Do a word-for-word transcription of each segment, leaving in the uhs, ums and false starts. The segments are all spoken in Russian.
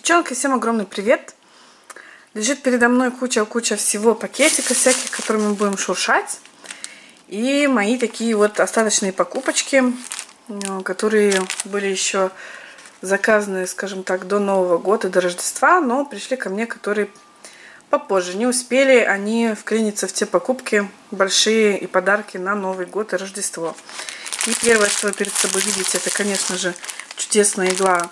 Девчонки, всем огромный привет! Лежит передо мной куча-куча всего, пакетиков всяких, которыми мы будем шуршать. И мои такие вот остаточные покупочки, которые были еще заказаны, скажем так, до Нового года, до Рождества, но пришли ко мне, которые попозже. Не успели они вклиниться в те покупки большие и подарки на Новый год и Рождество. И первое, что вы перед собой видите, это, конечно же, чудесная игла.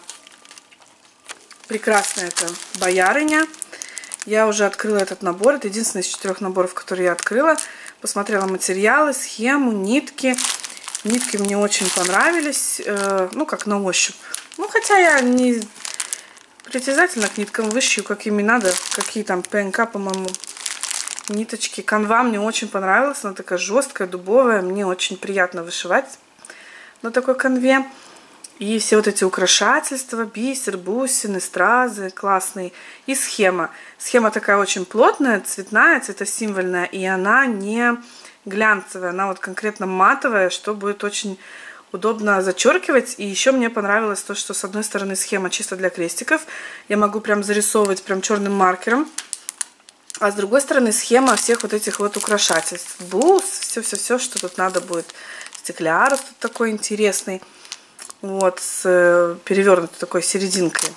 Прекрасная это боярыня. Я уже открыла этот набор. Это единственный из четырех наборов, которые я открыла. Посмотрела материалы, схему, нитки. Нитки мне очень понравились. Э, ну, как на ощупь. Ну, хотя я не притязательно к ниткам вышью, как ими надо. Какие там ПНК, по-моему, ниточки. Канва мне очень понравилась. Она такая жесткая, дубовая. Мне очень приятно вышивать на такой канве. И все вот эти украшательства, бисер, бусины, стразы, классные. И схема. Схема такая очень плотная, цветная, цветосимвольная. И она не глянцевая, она вот конкретно матовая, что будет очень удобно зачеркивать. И еще мне понравилось то, что с одной стороны схема чисто для крестиков. Я могу прям зарисовывать прям черным маркером. А с другой стороны схема всех вот этих вот украшательств. Бус, все-все-все, что тут надо будет. Стеклярус тут такой интересный. Вот, с перевернутой такой серединкой.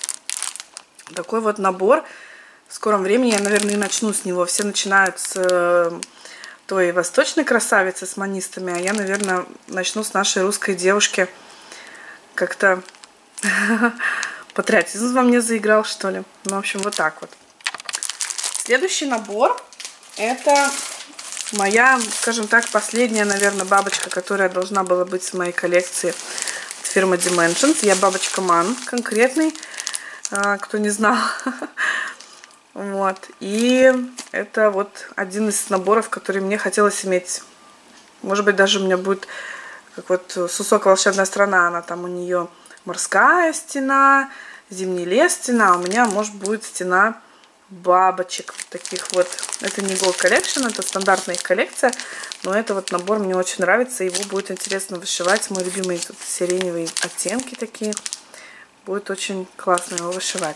Такой вот набор. В скором времени я, наверное, и начну с него. Все начинают с той восточной красавицы, с манистами. А я, наверное, начну с нашей русской девушки. Как-то патриотизм во мне заиграл, что ли. Ну, в общем, вот так вот. Следующий набор. Это моя, скажем так, последняя, наверное, бабочка, которая должна была быть в моей коллекции. Фирма Dimensions. Я бабочка Ман конкретный, кто не знал. Вот. И это вот один из наборов, который мне хотелось иметь. Может быть, даже у меня будет как вот Сусок волшебная страна. Она там у нее морская стена, зимний лес стена. А у меня, может, будет стена бабочек таких вот. Это не Gold Collection, это стандартная их коллекция. Но это вот набор мне очень нравится. Его будет интересно вышивать. Мой любимый тут сиреневые оттенки такие. Будет очень классно его вышивать.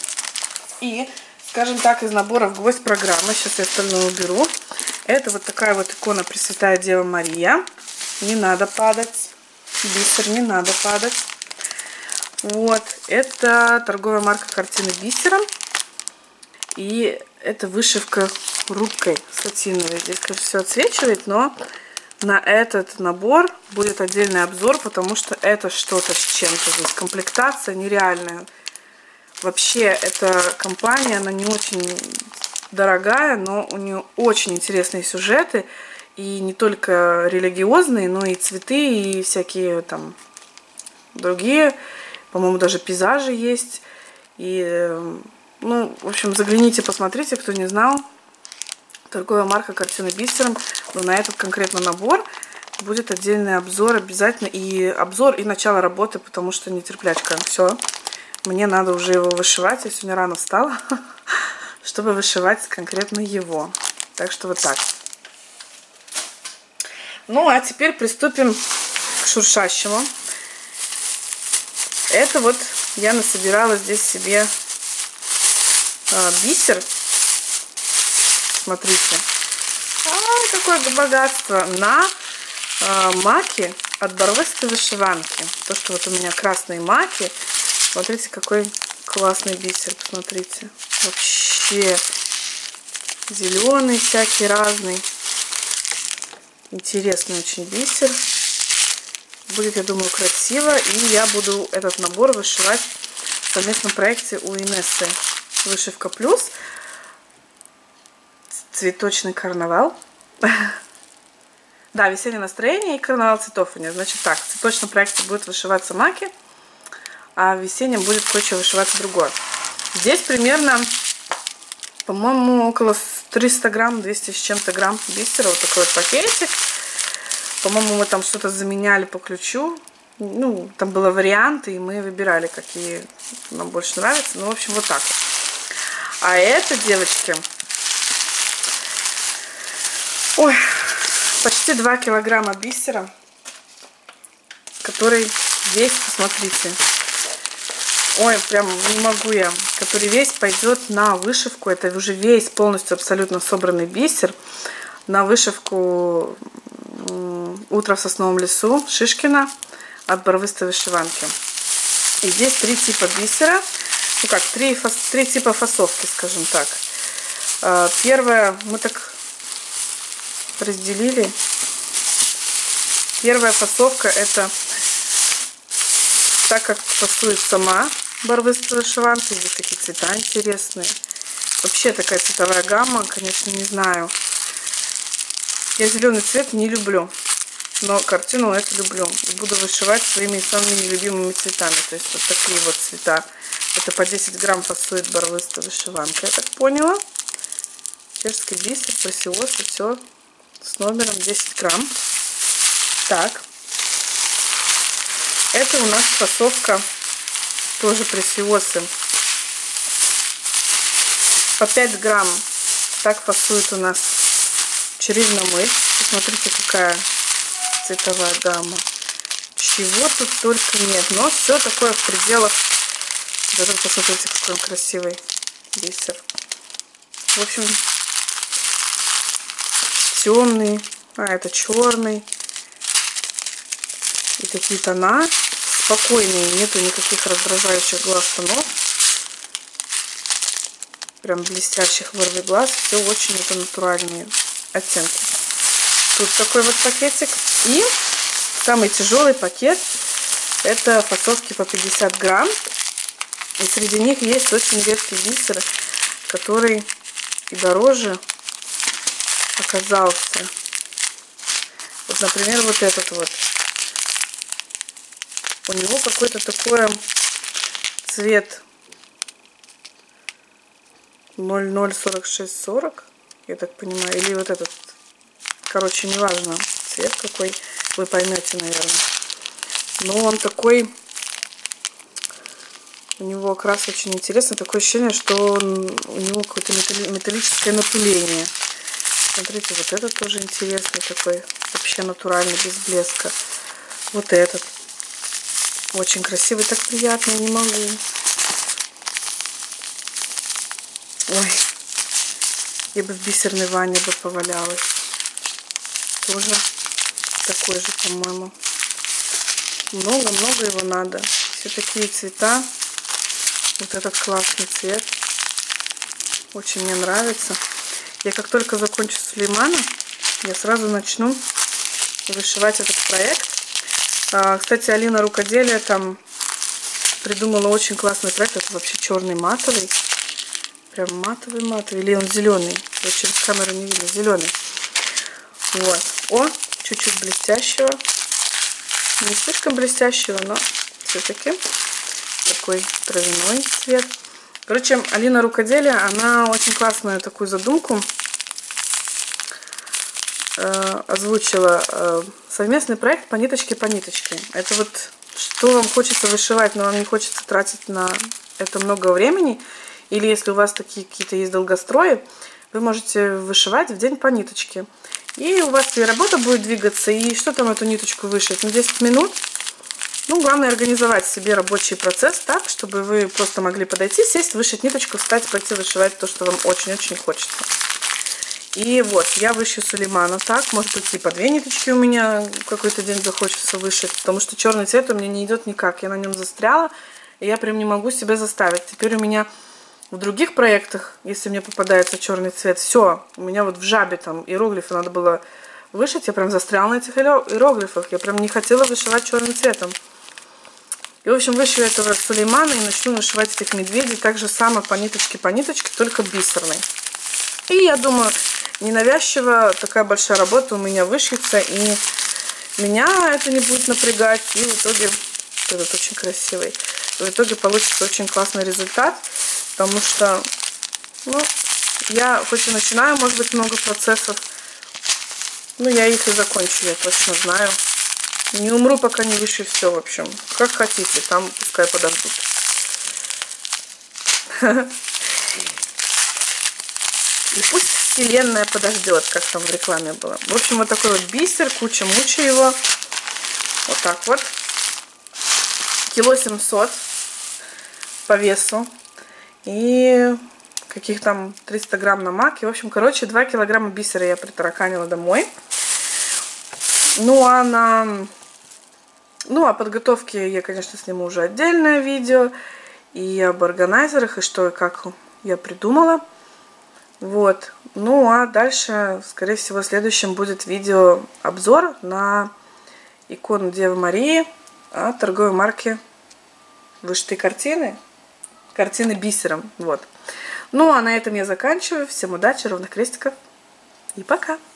И, скажем так, из наборов гвоздь программы. Сейчас я остальное уберу. Это вот такая вот икона Пресвятая Дева Мария. Не надо падать. Бисер, не надо падать. Вот. Это торговая марка картины бисером. И это вышивка рубкой сатиновой. Здесь, конечно, все отсвечивает, но на этот набор будет отдельный обзор, потому что это что-то с чем-то. Здесь комплектация нереальная. Вообще, эта компания, она не очень дорогая, но у нее очень интересные сюжеты. И не только религиозные, но и цветы, и всякие там другие. По-моему, даже пейзажи есть. И... Ну, в общем, загляните, посмотрите, кто не знал. Торговая марка картины бисером. Но на этот конкретно набор будет отдельный обзор обязательно. И обзор, и начало работы, потому что нетерплячка. Все. Мне надо уже его вышивать. Я сегодня рано встала, чтобы вышивать конкретно его. Так что вот так. Ну, а теперь приступим к шуршащему. Это вот я насобирала здесь себе... бисер. Смотрите. А, какое богатство. На а, маке от барвистой вышиванки. То, что вот у меня красные маки. Смотрите, какой классный бисер. Посмотрите. Вообще зеленый всякий разный. Интересный очень бисер. Будет, я думаю, красиво. И я буду этот набор вышивать в совместном проекте у Инессы. Вышивка плюс. Цветочный карнавал. Да, весеннее настроение и карнавал цветов у нее. Значит так, в цветочном проекте будет вышиваться маки, а в весеннем будет кое-что вышиваться другое. Здесь примерно, по-моему, около триста грамм, двести с чем-то грамм бисера. Вот такой вот пакетик. По-моему, мы там что-то заменяли по ключу. Ну, там было варианты, и мы выбирали, какие нам больше нравятся. Ну, в общем, вот так вот. А это, девочки, ой, почти два килограмма бисера, который здесь, посмотрите, Ой, прям не могу я. Который весь пойдет на вышивку. Это уже весь полностью абсолютно собранный бисер. На вышивку «Утро в сосновом лесу» Шишкина от Барвистой вышиванки. И здесь три типа бисера. Ну как, три, фас, три типа фасовки, скажем так. Первое, мы так разделили. Первая фасовка — это так, как фасует сама Барвистая вышиванка. Здесь такие цвета интересные. Вообще такая цветовая гамма, конечно, не знаю. Я зеленый цвет не люблю, но картину эту люблю. И буду вышивать своими самыми любимыми цветами. То есть вот такие вот цвета. Это по десять грамм фасует Барвистая вышиванка, я так поняла. Чешский бисер, пресиоз, и все с номером десять грамм. Так. Это у нас фасовка тоже пресиозы. По пять грамм. Так фасует у нас черевномыть. Посмотрите, какая цветовая гамма. Чего тут только нет. Но все такое в пределах. Даже посмотрите, какой он красивый бисер. В общем, темный. А, это черный. И такие тона спокойные. Нету никаких раздражающих глаз тонов. Прям блестящих вырви глаз. Все очень это натуральные оттенки. Тут такой вот пакетик. И самый тяжелый пакет — это фасовки по пятьдесят грамм. И среди них есть очень редкий бисер, который и дороже оказался. Вот, например, вот этот вот. У него какой-то такой цвет ноль ноль сорок шесть сорок, я так понимаю. Или вот этот. Короче, неважно цвет какой, вы поймете, наверное. Но он такой, у него окрас очень интересный. Такое ощущение, что он, у него какое-то металлическое напыление. Смотрите, вот этот тоже интересный такой, вообще натуральный, без блеска. Вот этот. Очень красивый, так приятно, не могу. Ой, я бы в бисерной ванне бы повалялась. Тоже такой же, по-моему. Много-много его надо. Все такие цвета. Вот этот классный цвет. Очень мне нравится. Я как только закончу Сулеймана, я сразу начну вышивать этот проект. А, кстати, Алина Рукоделие там придумала очень классный проект. Это вообще черный матовый. Прям матовый-матовый. Или он зеленый. Вот через камеру не видно. Зеленый. Вот. О, чуть-чуть блестящего. Не слишком блестящего, но все-таки такой травяной цвет. Короче, Алина Рукоделие, она очень классную такую задумку э, озвучила. Э, совместный проект по ниточке по ниточке. Это вот что вам хочется вышивать, но вам не хочется тратить на это много времени. Или если у вас такие какие-то есть долгострои, вы можете вышивать в день по ниточке. И у вас и работа будет двигаться, и что там эту ниточку вышить? Ну, десять минут. Ну, главное организовать себе рабочий процесс так, чтобы вы просто могли подойти, сесть, вышить ниточку, встать, пойти вышивать то, что вам очень-очень хочется. И вот, я вышью Сулеймана так. Может быть, и по две ниточки у меня какой-то день захочется вышить, потому что черный цвет у меня не идет никак. Я на нем застряла, и я прям не могу себя заставить. Теперь у меня в других проектах, если мне попадается черный цвет, все, у меня вот в жабе там иероглифы надо было вышить, я прям застряла на этих иероглифах, я прям не хотела вышивать черным цветом. И, в общем, вышью этого Сулеймана и начну вышивать этих медведей так же само по ниточке, по ниточке, только бисерной. И я думаю, ненавязчиво такая большая работа у меня вышьется, и меня это не будет напрягать, и в итоге этот очень красивый. В итоге получится очень классный результат, потому что, ну, я хоть и начинаю, может быть, много процессов, но я их и закончу, я точно знаю. Не умру, пока не вышью все, в общем. Как хотите, там пускай подождут. И пусть вселенная подождет, как там в рекламе было. В общем, вот такой вот бисер, куча-муча его. Вот так вот. Кило семьсот. по весу. И каких там триста грамм на маке. В общем, короче, два килограмма бисера я притараканила домой. Ну, а на... Ну, о подготовке я, конечно, сниму уже отдельное видео. И об органайзерах, и что, и как я придумала. Вот. Ну, а дальше, скорее всего, следующим будет видео-обзор на икону Девы Марии от торговой марки «Вышитые картины». Картины бисером. Вот. Ну, а на этом я заканчиваю. Всем удачи, ровных крестиков. И пока!